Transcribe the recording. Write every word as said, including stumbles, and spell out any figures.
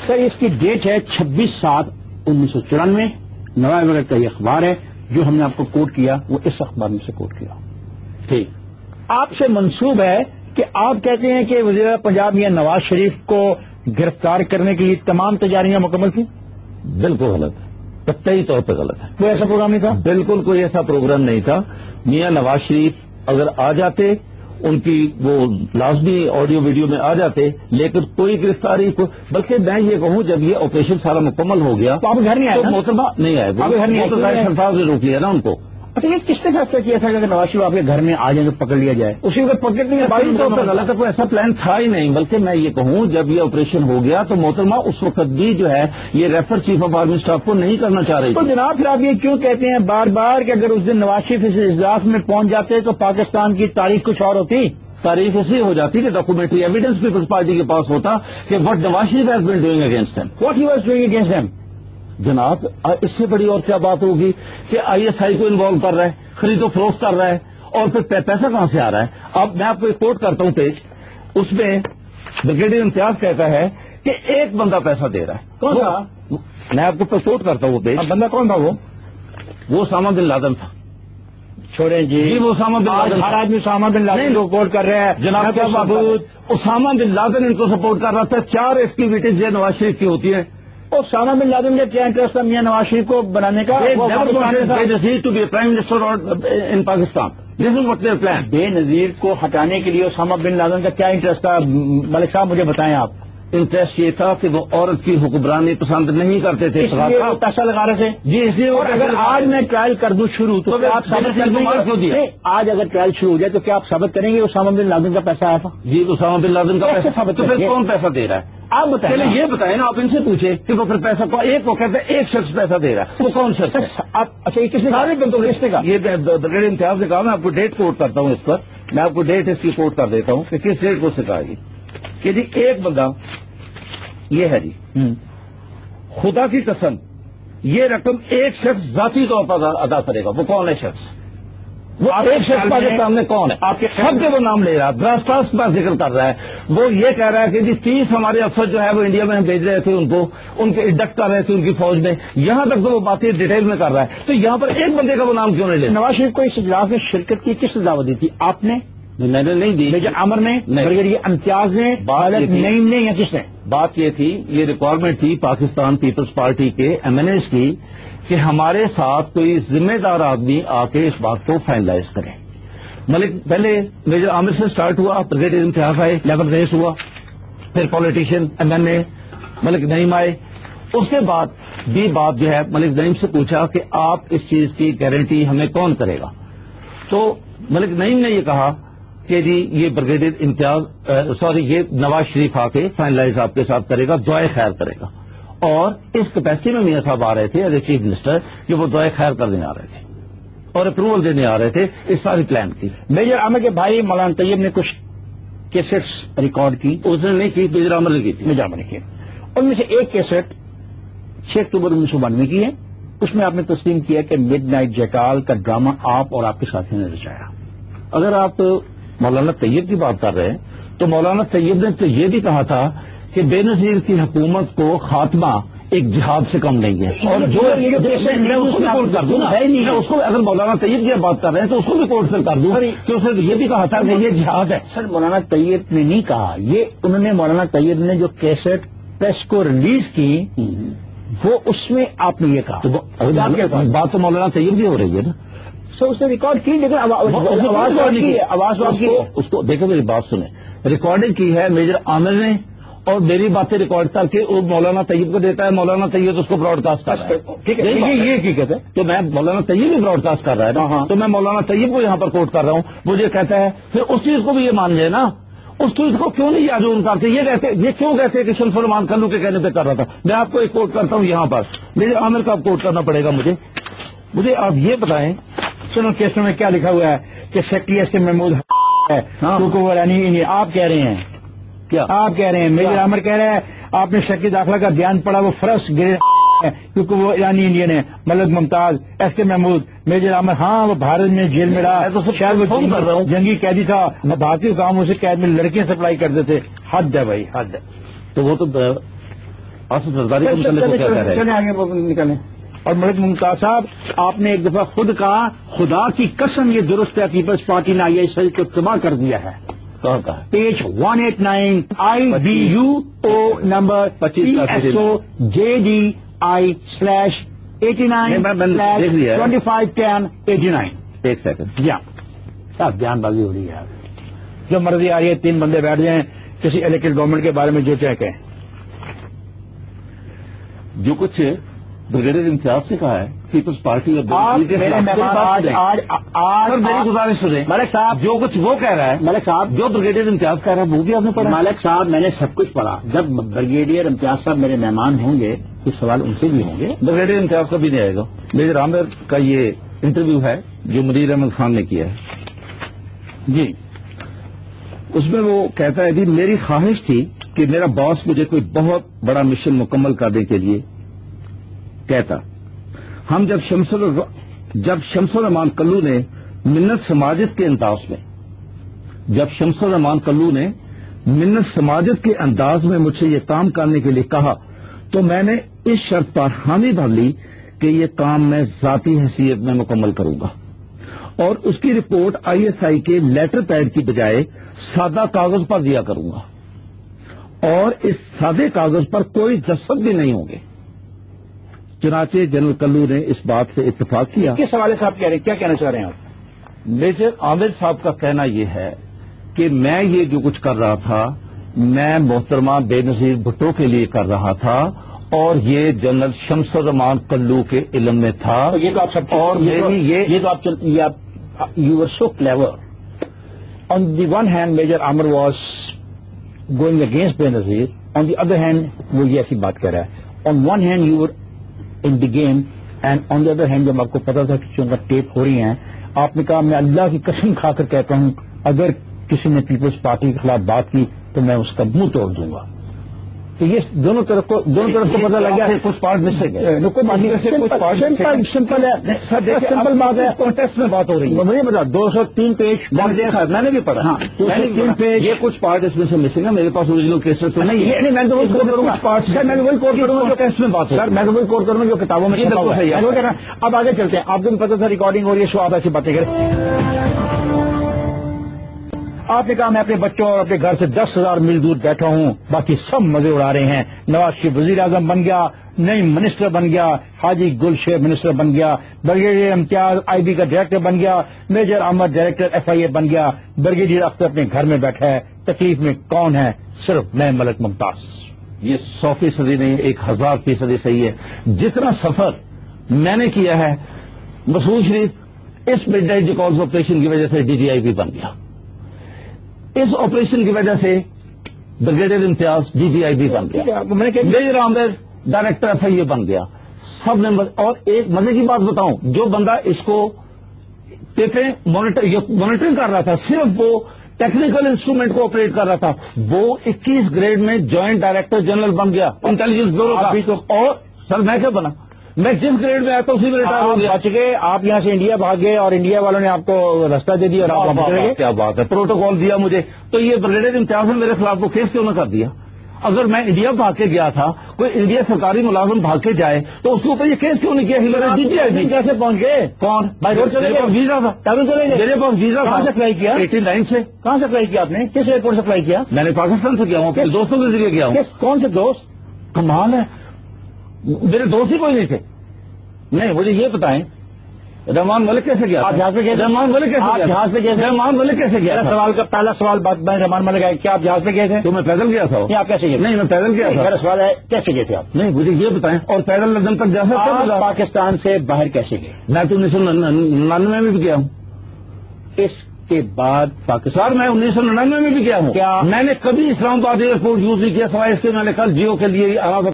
سر اس کی ڈیٹ ہے چھبیس سات انیس سو چورانوے نوائے وغیرہ کا یہ اخبار ہے جو ہم نے آپ کو کوٹ کیا وہ اس اخبار میں سے کوٹ کیا. ٹھیک. آپ سے منسوب ہے کہ آپ کہتے ہیں کہ وزیر پنجاب میاں نواز شریف کو گرفتار کرنے کے لیے تمام تیاریاں مکمل تھیں. بالکل غلط ہے, قطعی طور پہ غلط ہے. کوئی ایسا پروگرام نہیں تھا؟ بالکل کوئی ایسا پروگرام نہیں تھا. میاں نواز شریف اگر آ جاتے ان کی وہ لازمی آڈیو ویڈیو میں آ جاتے, لیکن کوئی گرفتاری کو, بلکہ میں یہ کہوں جب یہ آپریشن سارا مکمل ہو گیا تو آپ گھر نہیں آئے تو محترمہ نہیں آئے, آپ گھر نہیں آئے, الفاظ نے روک لیا نا ان کو. اچھا یہ کس نے فیصلہ کیا تھا کہ اگر نواز شریف آپ کے گھر میں آ جائیں تو پکڑ لیا جائے؟ اسی وقت پکڑ نہیں بائی طور پر غلط ہے, کوئی ایسا پلان تھا ہی نہیں. بلکہ میں یہ کہوں جب یہ آپریشن ہو گیا تو محترمہ اس وقت بھی جو ہے یہ refer chief of army staff کو نہیں کرنا چاہ رہی. تو جناب پھر آپ یہ کیوں کہتے ہیں بار بار کہ اگر اس دن نواز شریف اس اجلاس میں پہنچ جاتے تو پاکستان کی تاریخ کچھ اور ہوتی؟ تاریخ اسی ہو جاتی کہ ڈاکومنٹری ایویڈنس پیپلز پارٹی کے پاس ہوتا کہ what Nawaz Sharif has been doing against them. What he was doing against them. جناب اس سے بڑی اور کیا بات ہوگی کہ آئی ایس آئی کو انوالو کر رہا ہے, خرید و فروخت کر رہا ہے, اور پھر پیسہ کہاں سے آ رہا ہے. اب میں آپ کو ایک کوٹ کرتا ہوں پیج, اس میں بریگیڈیئر امتیاز کہتا ہے کہ ایک بندہ پیسہ دے رہا ہے. کون تھا؟ میں آپ کو کوٹ کرتا ہوں وہ پیج. بندہ کون تھا؟ وہ وہ اسامہ بن لادن تھا. چھوڑیں جی, جی وہ اسامہ بن لادن, ہر آدمی اسامہ بن لادن کو سپورٹ کر رہا ہے. جناب کیا ثبوت؟ اسامہ بن لادن ان کو سپورٹ کر رہا تھا. چار ایکٹیویٹیز یہ نواز شریف کی ہوتی ہیں. اور اسامہ بن لادن کا کیا انٹرسٹ تھا میاں نواز شریف کو بنانے کا؟ To be prime minister in Pakistan. This is what their plan. Benazir کو ہٹانے کے لیے اسامہ بن لادن کا کیا انٹرسٹ تھا ملک صاحب مجھے بتائیں آپ. انٹرسٹ یہ تھا کہ وہ عورت کی حکمرانی پسند نہیں کرتے تھے, پیسہ لگا رہے تھے. جی اس لیے. اور اگر آج میں ٹرائل کر دوں شروع تو آپ ثابت کر دیں گے. آج اگر ٹرائل شروع ہو جائے تو کیا آپ ثابت کریں گے اسامہ بن لادن کا پیسہ آیا تھا؟ جی اسامہ بن لادن کا پیسہ. تو پھر کون پیسہ دے رہا ہے آپ بتائیں. چلے یہ بتائیں نا, آپ ان سے پوچھیں کہ وہ پھر پیسہ ایک وہ کہتے ہیں ایک شخص پیسہ دے رہا ہے, وہ کون شخص ہے؟ اچھا یہ کس نے سارے بندوں نے کا یہ بریگیڈیئر امتیاز نے کہا. میں آپ کو ڈیٹ کوٹ کرتا ہوں اس پر, میں آپ کو ڈیٹ اس کی کوٹ کر دیتا ہوں کہ کس ڈیٹ کو سکھائے گی کہ جی ایک بندہ یہ ہے جی, خدا کی قسم یہ رقم ایک شخص ذاتی طور پر ادا کرے گا. وہ کون ہے شخص؟ وہ ایک شخص پاکستان میں کون ہے؟ آپ کے سب کے وہ نام لے رہا ہے, براس کا ذکر کر رہا ہے. وہ یہ کہہ رہا ہے کہ جی تیس ہمارے افسر جو ہے وہ انڈیا میں ہم بھیج رہے تھے, ان کو ان کے انڈکٹ کر رہے تھے ان کی فوج میں. یہاں تک تو وہ باتیں ڈیٹیل میں کر رہا ہے. تو یہاں پر ایک بندے کا وہ نام کیوں نہیں لے؟ نواز شریف کو اس اجلاس میں شرکت کی کس نے دعوت دی تھی؟ آپ نے؟ میں نے نہیں دی. میجر عامر نے, یہ امتیاز نے, نعیم نے, یا کس نے؟ بات یہ تھی, یہ ریکوائرمنٹ تھی پاکستان پیپلز پارٹی کے ایم این ایز کی کہ ہمارے ساتھ کوئی ذمہ دار آدمی آ کے اس بات کو فائنلائز کرے. ملک پہلے میجر عامر سے سٹارٹ ہوا, بریگیڈیئر امتیاز آئے, لیول ریس ہوا, پھر politician M N A Malik Naeem آئے. اس کے بعد بھی بات جو ہے ملک نعیم سے پوچھا کہ آپ اس چیز کی گارنٹی ہمیں کون کرے گا. تو ملک نعیم نے یہ کہا کہ جی یہ بریگیڈیئر امتیاز سوری یہ نواز شریف آ کے فائنلائز آپ کے ساتھ کرے گا, دعائے خیر کرے گا. اور اس کیپیسٹی میں میاں صاحب آ رہے تھے ایز اے چیف منسٹر کہ وہ دعائے خیر کرنے آ رہے تھے اور اپروول دینے آ رہے تھے اس ساری پلان کی. میجر عامر کے بھائی مولانا طیب نے کچھ کیسٹس ریکارڈ کی. اس نے نہیں کی, میجر عامر نے کی تھی. میجر عامر نے کی. ان میں سے ایک کیسٹ چھ اکتوبر انیس سو بانوے کی ہے. اس میں آپ نے تسلیم کیا کہ مڈ نائٹ جیکال کا ڈرامہ آپ اور آپ کے ساتھیوں نے رچایا. اگر آپ مولانا طیب کی بات کر رہے ہیں تو مولانا طیب نے تو یہ بھی کہا تھا کہ بے نظیر کی حکومت کو خاتمہ ایک جہاد سے کم نہیں ہے. اور جو میں اس کو بھی کوٹ کر دوں نا, میں اس کو اگر مولانا طیب کی بات کر رہے ہیں تو اس کو بھی کوٹ کر دوں کہ اس نے یہ بھی کہا تھا کہ یہ جہاد ہے. سر مولانا طیب نے نہیں کہا یہ, انہوں نے مولانا طیب نے جو کیسٹ پریس کو ریلیز کی وہ اس میں آپ نے یہ کہا. بات تو مولانا طیب بھی ہو رہی ہے نا. سو اس نے ریکارڈ کی لیکن آواز اس کو دیکھو میری بات سنیں, ریکارڈنگ کی ہے میجر عامر نے اور میری باتیں ریکارڈ کر کے وہ مولانا طیب کو دیتا ہے, مولانا طیب اس کو براڈ کاسٹ کر رہا ہے. ٹھیک ہے, یہ حقیقت ہے. تو میں مولانا طیب بھی براڈ کاسٹ کر رہا ہے نا, تو میں مولانا طیب کو یہاں پر کوٹ کر رہا ہوں. مجھے کہتا ہے پھر اس چیز کو بھی یہ مان لے نا, اس چیز کو کیوں نہیں یاد کرتے. یہ کہتے یہ کیوں کہتے کہ شمس سلمان کلو کے کہنے پہ کر رہا تھا. میں آپ کو ایک کوٹ کرتا ہوں یہاں پر, میجر عامر کا کوٹ کرنا پڑے گا مجھے. مجھے آپ یہ بتائیں سنو کیسوں میں کیا لکھا ہوا ہے کہ سیکٹری ایس کے محمود ہے کیونکہ وہ رانی آپ کہہ رہے ہیں کیا آپ کہہ رہے ہیں میجر عامر کہہ رہے ہیں آپ نے شکی داخلہ کا بیان پڑھا وہ فرسٹ گریڈ ہے کیونکہ وہ ایرانی انڈین ہے. ملک ممتاز ایس کے محمود میجر عامر ہاں وہ بھارت میں جیل میں رہا تو شاید وہ جنگی قیدی تھا, بھارتی حکام اسے قید میں لڑکیاں سپلائی کرتے تھے. حد ہے بھائی حد ہے. تو وہ تو آصف زرداری کو متعلق وہ کیا کہہ رہے ہیں؟ چلیں آگے وہ نکلیں. اور ملک ممتاز صاحب آپ نے ایک دفعہ خود کہا خدا کی قسم یہ درست ہے پیپلز پارٹی نے آئی ایس آئی کو تباہ کر دیا ہے. کہاں کہا؟ Page one eight nine I B U O number پچیس S O J D I slash eighty nine twenty five ten eighty nine. ایک سیکنڈ. جی صاحب جان بازی ہو رہی ہے. جو مرضی آ رہی ہے تین بندے بیٹھ جائیں کسی الیکٹڈ گورنمنٹ کے بارے میں جو چاہے کہیں. جو کچھ بریگیڈیئر امتیاز سے کہا ہے پیپلز پارٹی اور میرے مہمان آج آج آج میری گزارش سنیں. ملک صاحب جو کچھ وہ کہہ رہا ہے ملک صاحب جو بریگیڈیئر امتیاز کہہ رہا ہے وہ بھی آپ نے پڑھا. ملک صاحب میں نے سب کچھ پڑھا. جب بریگیڈیئر امتیاز صاحب میرے مہمان ہوں گے کچھ سوال ان سے بھی ہوں گے. بریگیڈیئر امتیاز کا بھی نہیں آئے گا. میجر عامر کا یہ انٹرویو ہے جو منیر احمد خان نے کیا ہے. جی اس میں وہ کہتا ہے کہ میری خواہش تھی کہ میرا باس مجھے کوئی بہت بڑا مشن مکمل کرنے کے لیے کہتا. ہم جب شمس جب شمس الرحمان کلو نے منت سماجت کے انداز میں جب شمس الرحمان کلو نے منت سماجت کے انداز میں مجھ سے یہ کام کرنے کے لیے کہا تو میں نے اس شرط پر حامی بھر لی کہ یہ کام میں ذاتی حیثیت میں مکمل کروں گا اور اس کی رپورٹ آئی ایس آئی کے لیٹر پیڈ کی بجائے سادہ کاغذ پر دیا کروں گا اور اس سادے کاغذ پر کوئی دستخط بھی نہیں ہوں گے. چنانچہ جنرل کلو نے اس بات سے اتفاق کیا. کس حوالے سے آپ کہہ رہے ہیں کیا کہنا چاہ رہے ہیں آپ؟ میجر عامر صاحب کا کہنا یہ ہے کہ میں یہ جو کچھ کر رہا تھا میں محترمہ بے نظیر بھٹو کے لیے کر رہا تھا اور یہ جنرل شمس الرحمان کلو کے علم میں تھا. یہ تو آپ سب اور میری یہ تو آپ you are so clever. On the one hand major Aamir was going against Benazir. On the other hand وہ یہ ایسی بات کہہ رہا ہے. On one hand you are in the game and on the other hand جب آپ کو پتا تھا کہ چونکہ ٹیپ ہو رہی ہیں آپ نے کہا میں اللہ کی قسم کھا کر کہتا ہوں اگر کسی نے پیپلز پارٹی کے خلاف بات کی تو میں اس کا منہ توڑ دوں گا. تو یہ دونوں طرف کو دونوں طرف کو پتا لگ گیا کچھ پارٹ مس سے گئے. سمپل ہے سمپل بات ہے. کانٹیکسٹ میں بات ہو رہی ہے. مجھے بتا دو سو تین پیج میں نے بھی پڑھا. ہاں تین پیج یہ کچھ پارٹ اس میں سے مسنگ ہے. میرے پاس اوریجنل کیسز تو نہیں ہے. میں تو وہی کوٹ کروں گا پارٹ سر. میں وہی کوٹ کروں گا جو ٹیسٹ میں بات سر. میں تو وہی کوٹ کروں گا جو کتابوں میں چھپا ہوا ہے. اب آگے چلتے ہیں. آپ کو بھی پتا تھا ریکارڈنگ ہو رہی ہے شو آپ ایسی باتیں کریں. آپ نے کہا میں اپنے بچوں اور اپنے گھر سے دس ہزار میل دور بیٹھا ہوں باقی سب مزے اڑا رہے ہیں. نواز شریف وزیر اعظم بن گیا نئی منسٹر بن گیا حاجی گل شیخ منسٹر بن گیا بریگیڈیئر امتیاز آئی بی کا ڈائریکٹر بن گیا major Ahmad director F I A بن گیا بریگیڈیئر اختر اپنے گھر میں بیٹھا ہے. تکلیف میں کون ہے؟ صرف میں ملک ممتاز. یہ سو فیصدی نہیں ایک ہزار فیصدی صحیح ہے. جتنا سفر میں نے کیا ہے مسعود شریف اس مڈ نائٹ ریکارڈز آپریشن کی وجہ سے ڈی جی آئی بی بن گیا. اس آپریشن کی وجہ سے بریگیڈیئر امتیاز ڈی جی آئی بی بن گیا. Major Aamir director F I A بن گیا. سب نے اور ایک مزے کی بات بتاؤں جو بندہ اس کو مانیٹرنگ کر رہا تھا صرف وہ ٹیکنیکل انسٹرومنٹ کو آپریٹ کر رہا تھا وہ اکیس گریڈ میں جوائنٹ ڈائریکٹر جنرل بن گیا انٹیلیجنس بیورو کا. اور سر میں کیا بنا میں جس گریڈ میں آیا تھا اسی میں ریٹائر ہو گیا. بچ گئے آپ یہاں سے انڈیا بھاگ گئے اور انڈیا والوں نے آپ کو راستہ دے دیا اور آپ کیا بات ہے پروٹوکال دیا مجھے. تو یہ بریگیڈیئر امتیاز نے میرے خلاف وہ کیس کیوں نہ کر دیا؟ اگر میں انڈیا بھاگ کے گیا تھا کوئی انڈیا سرکاری ملازم بھاگ کے جائے تو اس کے اوپر یہ کیس کیوں نہیں کیا؟ ڈی جی آئی بی کیسے پہنچ گئے؟ کون بائی روڈ چلے گئے؟ ویزا تھا تبھی چلے گئے. میرے پاس ویزا کہاں سے اپلائی کیا؟ ایٹی نائن سے. کہاں سے اپلائی کیا آپ نے؟ کس ایئرپورٹ سے اپلائی کیا؟ میں نے پاکستان سے کیا ہوں اپنے دوستوں کے ذریعے گیا ہوں. کون سے دوست؟ کمال ہے میرے دوست ہی کوئی نہیں تھے. نہیں مجھے یہ بتائیں رحمان ملک کیسے گیا؟ آپ جہاز پہ گئے؟ رحمان ملک کیسے گیا؟ جہاز پہ گئے؟ رحمان ملک کیسے گیا؟ سوال کا پہلا سوال بات میں رحمان ملک آئے کیا آپ جہاز پہ گئے تھے؟ تو میں پیدل گیا تھا. آپ کیسے گئے؟ نہیں میں پیدل گیا تھا. میرا سوال ہے کیسے گئے تھے آپ؟ نہیں مجھے یہ بتائیں اور پیدل لندن تک جا سکتے؟ پاکستان سے باہر کیسے گئے؟ میں تو انیس سو ننانوے میں بھی گیا ہوں. اس کے بعد پاکستان میں انیس سو ننانوے میں بھی گیا ہوں. کیا میں نے کبھی اسلام آباد ایئرپورٹ یوز نہیں کیا سوائے اس کے میں نے کل جیو کے لیے